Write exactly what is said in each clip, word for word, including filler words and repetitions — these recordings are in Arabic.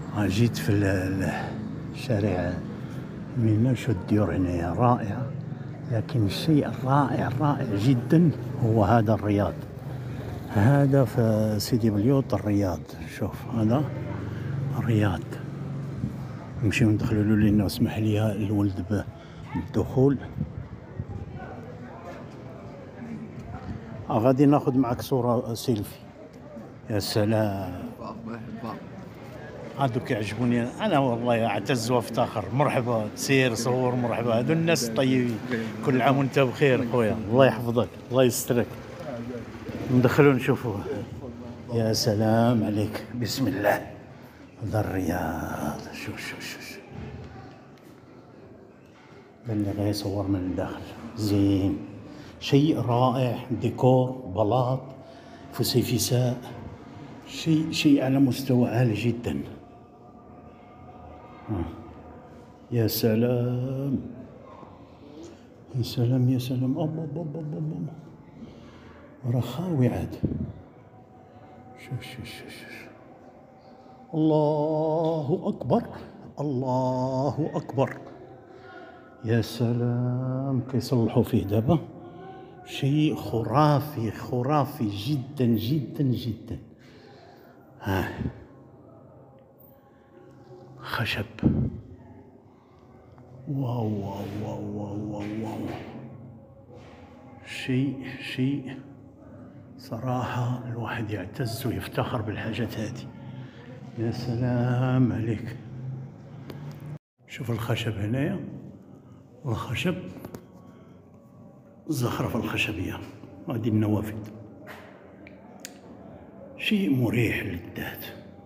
جيت في الشارع من شو الديور هنا رائعة، لكن الشيء الرائع الرائع جدا هو هذا الرياض. هذا في سيدي بليوط الرياض. شوف هذا الرياض. نمشيو ندخلوا له لانه اسمح لي الولد بالدخول. آه غادي ناخذ معك صورة سيلفي. يا سلام، هادو كيعجبوني انا والله، اعتز وافتخر. مرحبا، تسير صور مرحبا، هادو الناس الطيبين. كل عام وانت بخير خويا، الله يحفظك الله يسترك. ندخلوا نشوفوا. يا سلام عليك، بسم الله. هذا الرياض. شوف شوف شوف اللي غيصور من الداخل زين، شيء رائع. ديكور بلاط فسيفساء، شيء شيء على مستوى عالي جدا. يا سلام يا سلام يا سلام. أب أب أب أب أب رخاوي عاد. شوف شوف شوف شوف. الله أكبر الله أكبر. يا سلام، كيصلحوا فيه دابا. شيء خرافي خرافي جدا جدا جدا. ها خشب. واو واو واو واو واو, واو. شيء شيء صراحة الواحد يعتز ويفتخر بالحاجات هذه. يا سلام عليك. شوف الخشب هنايا، الخشب الزخرفة الخشبية، هذه النوافذ. شيء مريح للذات،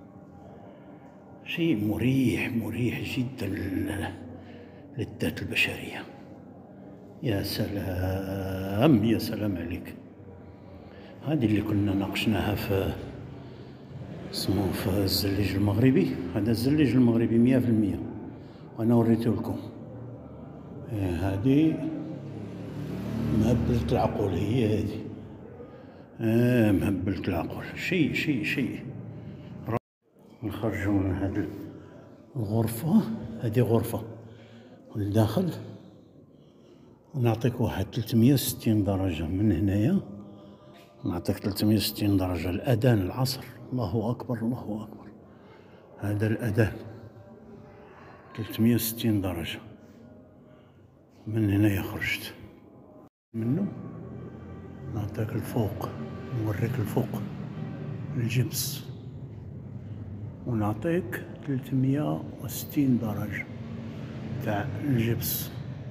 شيء مريح مريح جدا للذات البشرية. يا سلام يا سلام عليك. هذه اللي كنا ناقشناها في اسمه في الزليج المغربي. هذا الزليج المغربي مية في المية، وانا وريته لكم. هذه مهبلة العقول، هي هذه. آه مهبلة العقول. شيء شيء شيء. نخرجوا من هذه الغرفة. هذه غرفة لداخل، ونعطيك واحد ثلاثمية وستين درجة من هنايا. نعطيك ثلاثمية وستين درجة. الأذان العصر، الله أكبر الله أكبر. هذا الأذان ثلاثمية وستين درجة. من هنايا خرجت منه. نعطيك الفوق، نوريك الفوق الجبس، ونعطيك ثلاثمية وستين درجة تاع الجبس.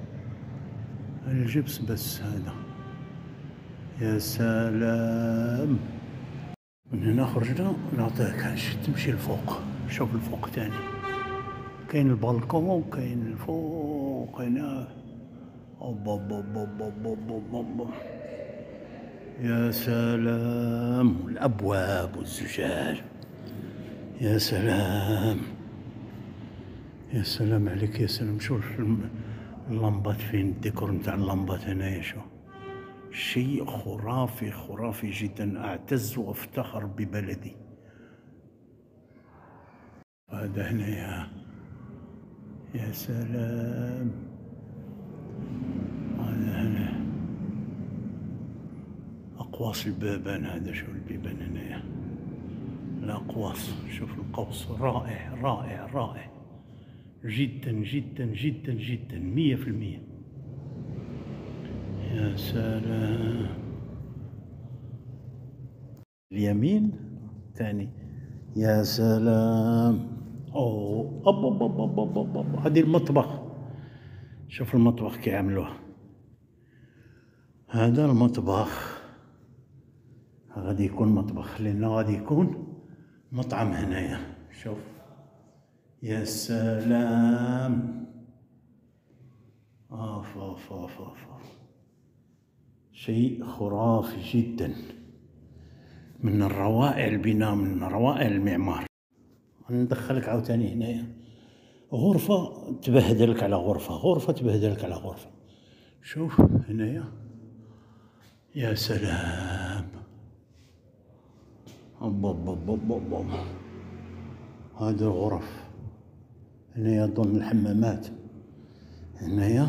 الجبس بس هذا. يا سلام. من هنا خرجنا. نعطيك تمشي الفوق. شوف الفوق تاني، كاين البالكون، كاين الفوق هنا. أوب أوب أوب أوب أوب أوب. يا سلام. الأبواب والزجاج. يا سلام يا سلام عليك. يا سلام. شوف اللمبات فين، الديكور نتاع اللمبات هنايا. شو شيء خرافي خرافي جدا. أعتز وافتخر ببلدي. هذا هنايا. يا سلام. هذا هنا أقواس البابان. هذا شو البيبان هنايا، الأقواس. شوف القوس، رائع رائع رائع جدا جدا جدا جدا، مية في المية. يا سلام. اليمين تاني. يا سلام. أوه أب أب أب أب أب أب أب. هذه المطبخ. شوف المطبخ كي عملوه. هذا المطبخ غادي يكون مطبخ، لأنه غادي يكون مطعم هنايا. شوف. يا سلام. آف آف آف آف. شيء خرافي جدا، من الروائع البناء، من روائع المعمار. ندخلك عاوتاني هنايا. غرفة تبهدلك على غرفة، غرفة تبهدلك على غرفة. شوف هنايا. يا سلام. أب أب أب أب أب. هذه الغرف، هنا أظن الحمامات، هنايا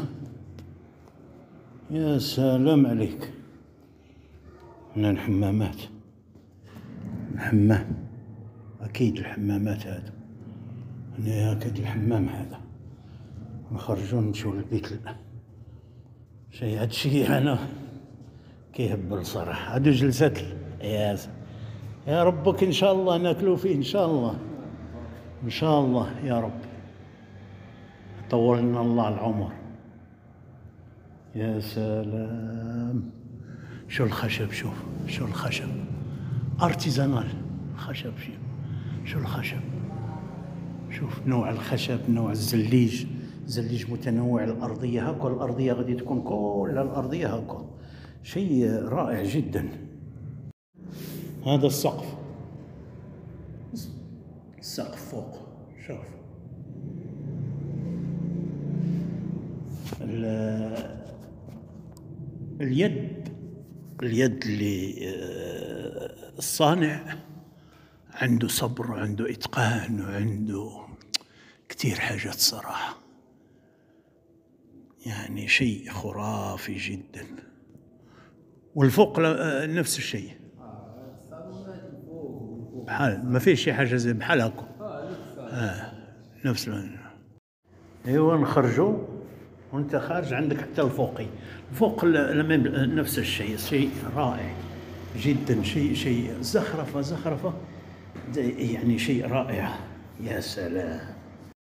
يا سلام عليك، هنا الحمامات، الحمام أكيد الحمامات هذا، هنا أكيد الحمام هذا. نخرجو نمشيو للبيت. شي هادشي أنا كيهبل صراحة. هادو جلسات يا يا ربك إن شاء الله ناكلو فيه إن شاء الله، إن شاء الله يا رب يطول لنا الله العمر. يا سلام، شو الخشب، شوف شو الخشب ارتيزانال، الخشب شو شو الخشب، شوف نوع الخشب، نوع الزليج، زليج متنوع. الأرضية هاكا، الأرضية غادي تكون كلها الأرضية هاكا، شيء رائع جدا. هذا السقف، السقف فوق، شوف اليد، اليد اللي الصانع عنده صبر وعنده إتقان وعنده كتير حاجات صراحة، يعني شيء خرافي جدا. والفوق نفس الشيء، بحال ما فيش شي حاجة زي بحال هكا، آه نفس ال... ايوا نخرجوا وانت خارج عندك حتى الفوقي، الفوق نفس الشيء، شيء رائع جدا، شيء شيء زخرفة زخرفة يعني شيء رائع. يا سلام.